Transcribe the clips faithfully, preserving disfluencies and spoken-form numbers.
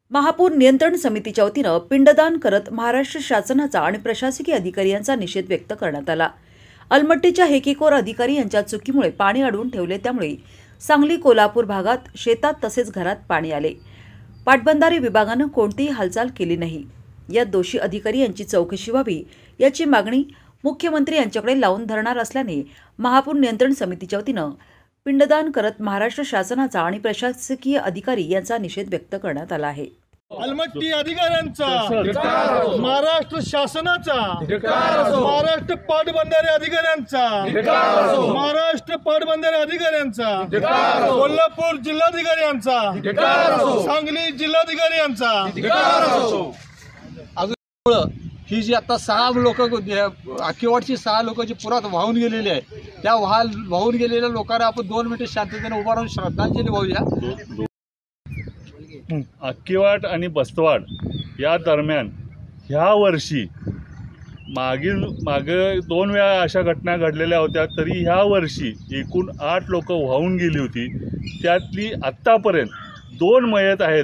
महापूर नियंत्रण समितीच्या वतीनं पिंडदान करत महाराष्ट्र शासनाचा आणि प्रशासकीय अधिकारी यांचा निषेध व्यक्त करण्यात आला। अलमट्टीच्या हेकेखोर अधिकारी यांच्या चुकीमुळे पाणी अडवून ठेवले, त्यामुळे सांगली कोल्हापूर भागात शेतात तसेच घरात पाणी आले। पाटबंधारे विभागानं कोणतीही हालचाल केली नाही। या दोषी अधिकारी यांची चौकशी व्हावी याची मागणी मुख्यमंत्री यांच्याकडे लावून धरणार असल्याने महापूर नियंत्रण समितीच्या वतीनं पिंडदान करत महाराष्ट्र शासनाचा आणि प्रशासकीय अधिकारी यांचा निषेध व्यक्त करण्यात आला आहे। अलमट्टी अधिकाऱ्यांचा, महाराष्ट्र शासनाचा, महाराष्ट्र पाटबंधारे अधिकाऱ्यांचा, महाराष्ट्र पाटबंधारे अधिकाऱ्यांचा, कोल्हापूर जिल्हाधिकाऱ्यांचा, सांगली जिल्हाधिकारी यांचा। ही जी आता सहा लोक अकिवाडची सहा लोक जी पुरात वाहून गेलेली आहे, त्या वाह वाहून गेलेल्या लोकांना आपण दोन मिनिटे शांततेने उभा राहून श्रद्धांजली वाहूया। अक्कीवाट आणि बस्तवाड या दरम्यान ह्या वर्षी मागील मागे दोन वेळा अशा घटना घडलेल्या होत्या, तरी ह्या वर्षी एकूण आठ लोक वाहून गेली होती। त्यातली आत्तापर्यंत दोन मयत आहेत,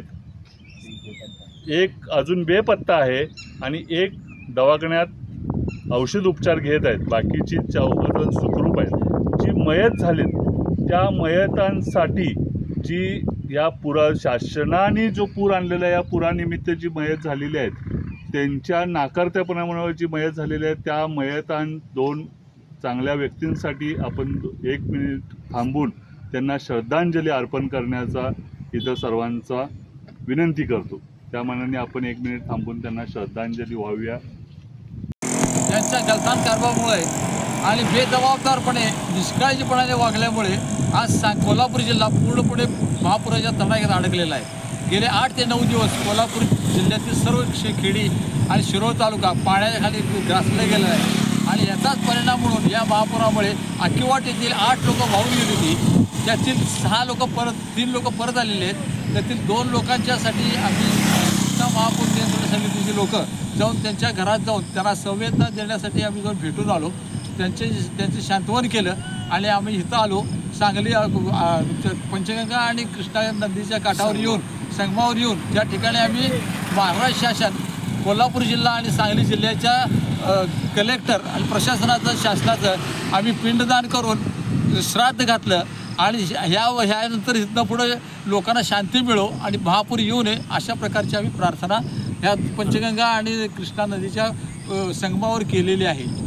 एक अजून बेपत्ता आहे आणि एक दवाखान्यात औषध उपचार घेत आहेत। बाकीची चौघजण सुखरूप आहेत। जी मयत झालीत त्या मयतांसाठी जी या पुरा शासनाने जो पूर आणलेला आहे, या पुरानिमित्त जी मयत झालेली आहेत त्यांच्या नाकारत्यापणामुळे जी मयत झालेली आहे, त्या मयतां दोन चांगल्या व्यक्तींसाठी आपण एक मिनिट थांबून त्यांना श्रद्धांजली अर्पण करण्याचा इथं सर्वांचा विनंती करतो। त्या मानाने आपण एक मिनिट थांबून त्यांना श्रद्धांजली वाहूया। त्यांच्या गलथान कारभारामुळे आणि बेजबाबदारपणे निष्काळजीपणाने वागल्यामुळे आज सा कोल्हापूर जिल्हा पूर्णपणे महापुराच्या तडाख्यात अडकलेला आहे। गेले आठ ते नऊ दिवस कोल्हापूर जिल्ह्यातील सर्व खेडी आणि शिरोळ तालुका पाण्याखाली ग्रासला गेला आहे आणि याचाच परिणाम म्हणून या महापुरामुळे अक्कीवाट येथील आठ लोक वाहून गेली होती। त्यातील सहा लोक परत तीन लोक परत आलेले आहेत। त्यातील दोन लोकांच्यासाठी आम्ही महापूर नियंत्रण समितीची लोक जाऊन त्यांच्या घरात जाऊन त्यांना संवेदना देण्यासाठी आम्ही जाऊन भेटून आलो। त्यांचे त्यांचे शांतवन केलं आणि आम्ही इथं आलो। सांगली पंचगंगा आणि कृष्णा नदीच्या काठावर येऊन संगमावर येऊन त्या ठिकाणी आम्ही महाराष्ट्र शासन, कोल्हापूर जिल्हा आणि सांगली जिल्ह्याच्या कलेक्टर आणि प्रशासनाचं शासनाचं आम्ही पिंडदान करून श्राद्ध घातलं आणि ह्या ह्यानंतर इथनं पुढे लोकांना शांती मिळो आणि महापूर येऊ नये अशा प्रकारची आम्ही प्रार्थना ह्या पंचगंगा आणि कृष्णा नदीच्या संगमावर केलेली आहे।